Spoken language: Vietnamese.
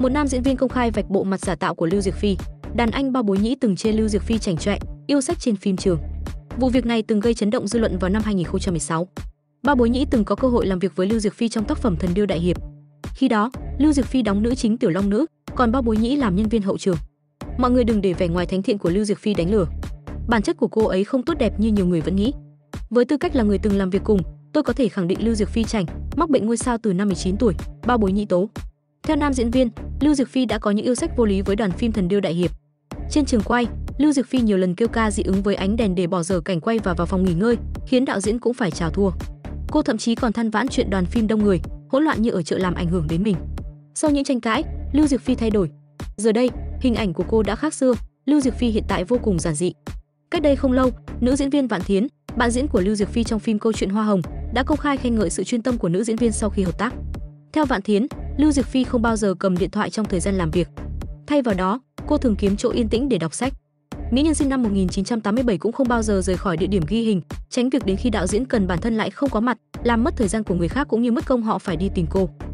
Một nam diễn viên công khai vạch bộ mặt giả tạo của Lưu Diệc Phi. Đàn anh Bao Bối Nhĩ từng chê Lưu Diệc Phi chảnh chọe, yêu sách trên phim trường. Vụ việc này từng gây chấn động dư luận vào năm 2016. Bao Bối Nhĩ từng có cơ hội làm việc với Lưu Diệc Phi trong tác phẩm Thần Điêu Đại Hiệp. Khi đó, Lưu Diệc Phi đóng nữ chính Tiểu Long Nữ, còn Bao Bối Nhĩ làm nhân viên hậu trường. Mọi người đừng để vẻ ngoài thánh thiện của Lưu Diệc Phi đánh lừa. Bản chất của cô ấy không tốt đẹp như nhiều người vẫn nghĩ. Với tư cách là người từng làm việc cùng, tôi có thể khẳng định Lưu Diệc Phi chảnh, mắc bệnh ngôi sao từ năm 19 tuổi, Bao Bối Nhĩ tố. Theo nam diễn viên, Lưu Diệc Phi đã có những yêu sách vô lý với đoàn phim Thần Điêu Đại Hiệp. Trên trường quay, Lưu Diệc Phi nhiều lần kêu ca dị ứng với ánh đèn để bỏ dở cảnh quay và vào phòng nghỉ ngơi, khiến đạo diễn cũng phải chào thua. Cô thậm chí còn than vãn chuyện đoàn phim đông người, hỗn loạn như ở chợ làm ảnh hưởng đến mình. Sau những tranh cãi, Lưu Diệc Phi thay đổi. Giờ đây, hình ảnh của cô đã khác xưa, Lưu Diệc Phi hiện tại vô cùng giản dị. Cách đây không lâu, nữ diễn viên Vạn Thiến, bạn diễn của Lưu Diệc Phi trong phim Câu chuyện Hoa Hồng, đã công khai khen ngợi sự chuyên tâm của nữ diễn viên sau khi hợp tác. Theo Vạn Thiến, Lưu Diệc Phi không bao giờ cầm điện thoại trong thời gian làm việc. Thay vào đó, cô thường kiếm chỗ yên tĩnh để đọc sách. Mỹ nhân sinh năm 1987 cũng không bao giờ rời khỏi địa điểm ghi hình, tránh việc đến khi đạo diễn cần bản thân lại không có mặt, làm mất thời gian của người khác cũng như mất công họ phải đi tìm cô.